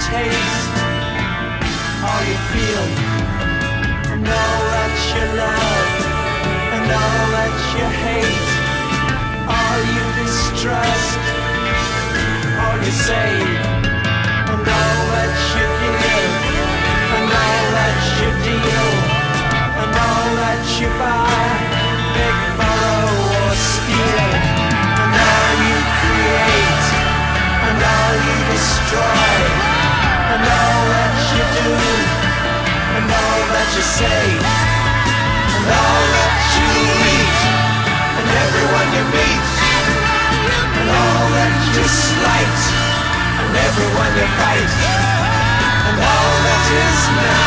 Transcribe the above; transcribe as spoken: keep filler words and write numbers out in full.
taste, all you feel, and all that you love, and all that you hate, all you distrust, all you save, and all that you give, and all that you deal, and all that you buy, beg, borrow or steal, and all you create, and all you destroy, and all that you do, and all that you say, and all that you eat, and everyone you meet, and all that you slight, and everyone you fight, and all that is now.